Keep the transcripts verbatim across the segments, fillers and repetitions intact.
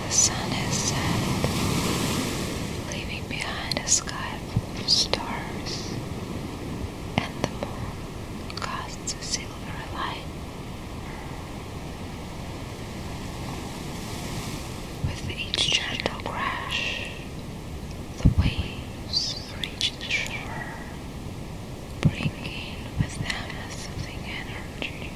the sun has set, leaving behind a sky full of stars, and the moon casts a silver light. With each gentle crash, the waves reach the shore, bringing with them a soothing energy.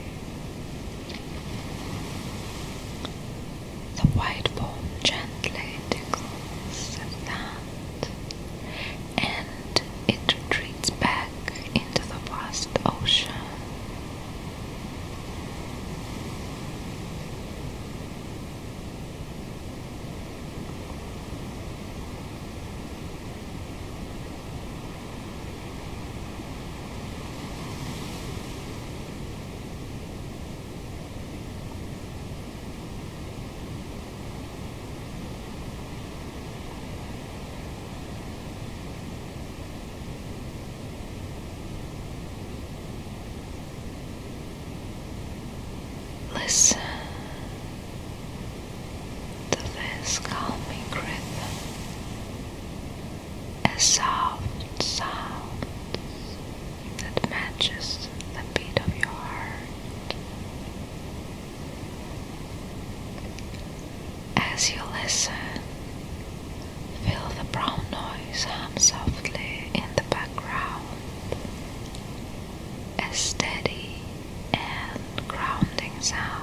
The white foam gently tickles the sand, and it retreats back into the vast ocean. Listen to this calming rhythm, a soft sound that matches the beat of your heart. As you listen, feel the brown noise hum softly in the background, a steady and grounding sound.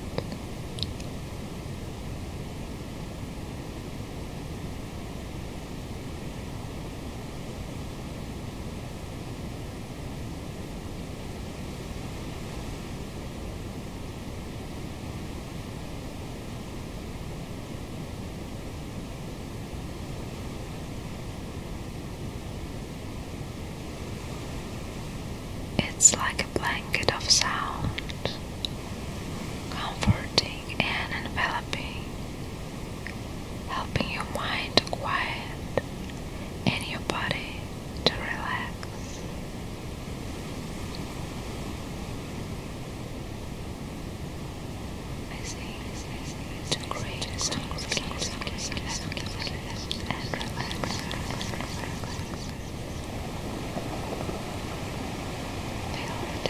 It's like a blanket of sound, comforting and enveloping, helping your mind to quiet and your body to relax. I see, to create a smooth and relax. Feel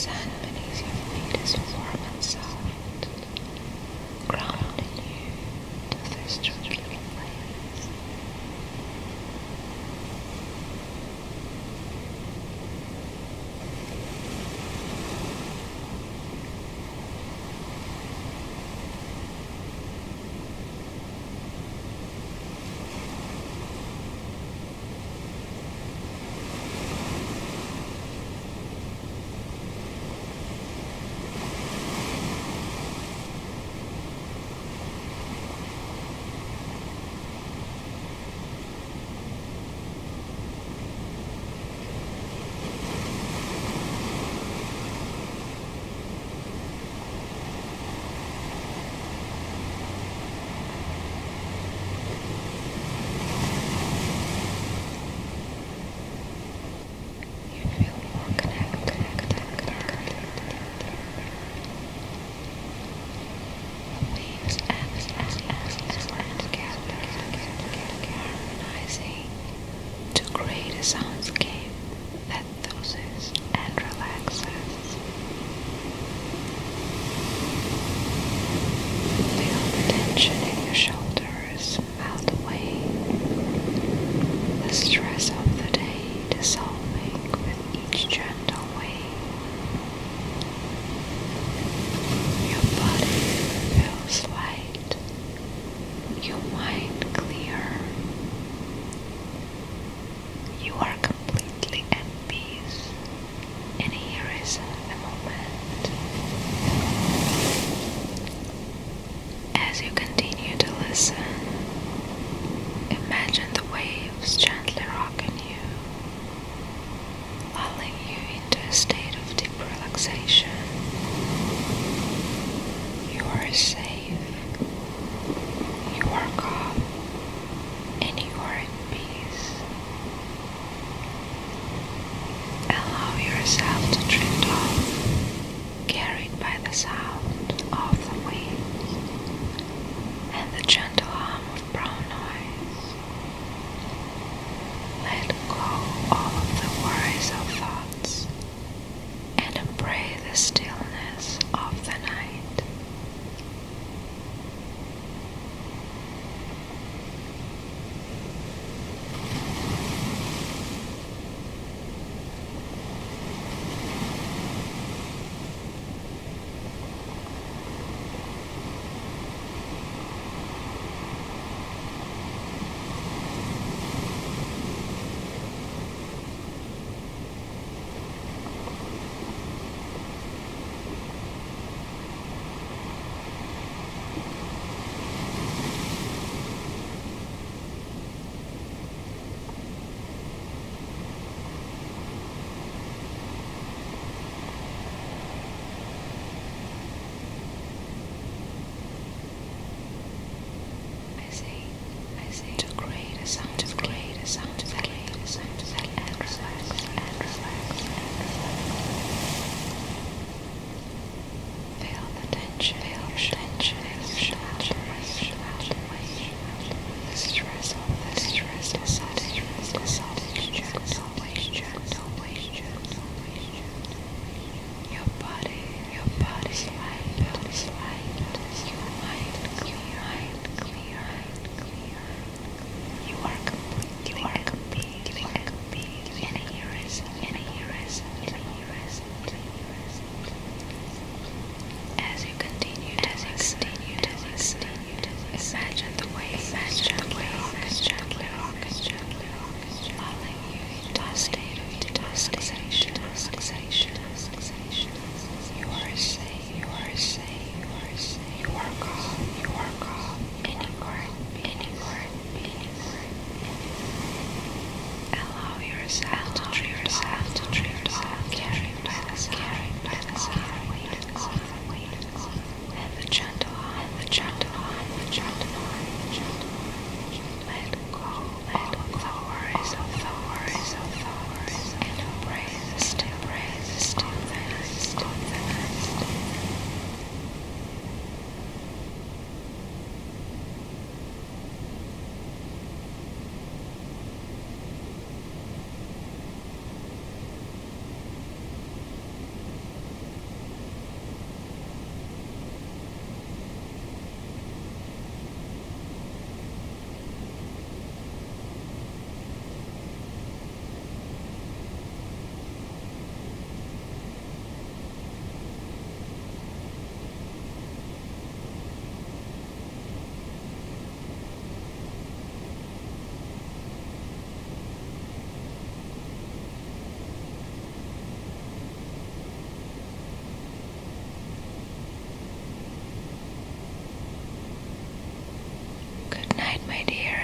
sand beneath your feet is warm and soft, grounding you to this truly place. You feel more connected. The waves ebb and work together, harmonizing to create a soundscape that soothes and relaxes. Feel the tension in your shoulders melt away, the stress of the day dissolving with each gentle wave. Your body feels light, your mind clear. You are completely at peace, and here is the moment. As you continue to listen, imagine the waves gently rocking you, lulling you into a state of deep relaxation. You are safe, you are calm, and you are at peace. Allow yourself to drift off, carried by the sound of the waves and the gentle hum of brown noise. Let go all of the worries of thoughts and embrace the stillness of the night. right here